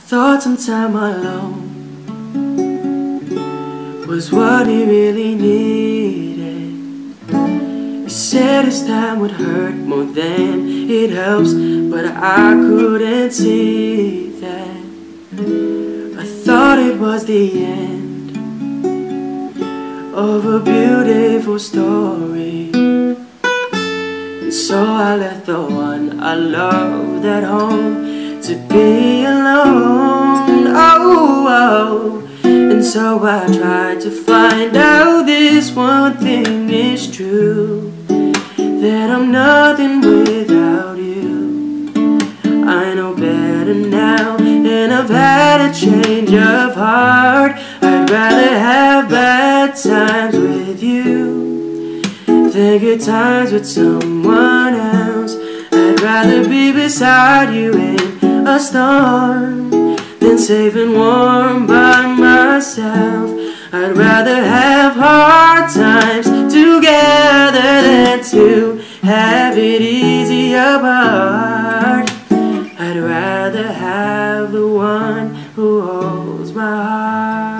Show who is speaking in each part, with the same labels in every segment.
Speaker 1: thought some time alone was what he really needed. He said his time would hurt more than it helps, but I couldn't see that. I thought it was the end of a beautiful story, and so I left the one I loved at home to be alone. Oh, and so I tried to find out this one thing is true, that I'm nothing without you. I know better now, and I've had a change of heart. I'd rather have bad times with you than good times with someone else. I'd rather be beside you in a storm than safe and warm by myself. I'd rather have hard times together than to have it easy apart. I'd rather have the one who holds my heart.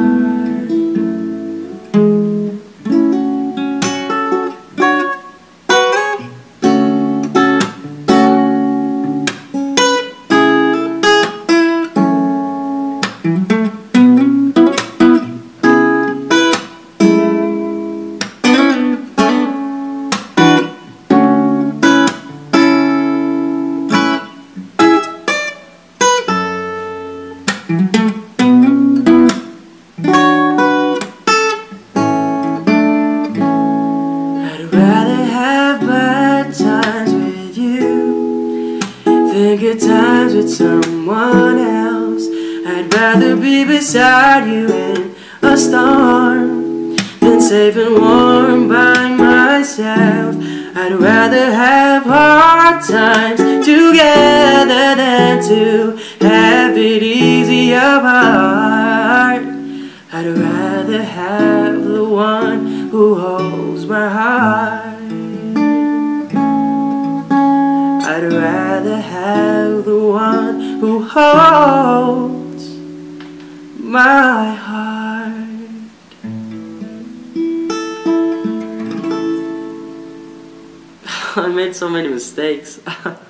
Speaker 1: I'd rather have bad times with you than good times with someone else. I'd rather be beside you in a storm than safe and warm by myself. I'd rather have hard times together than to have it easy apart. I'd rather have the one who holds my heart. I'd rather have the one who holds my heart. I made so many mistakes.